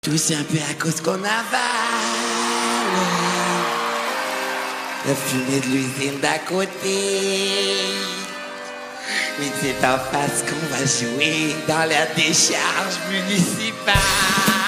Tous un peu à cause qu'on avale la fumée de l'usine d'à côté. Mais c'est en face qu'on va jouer dans la décharge municipale.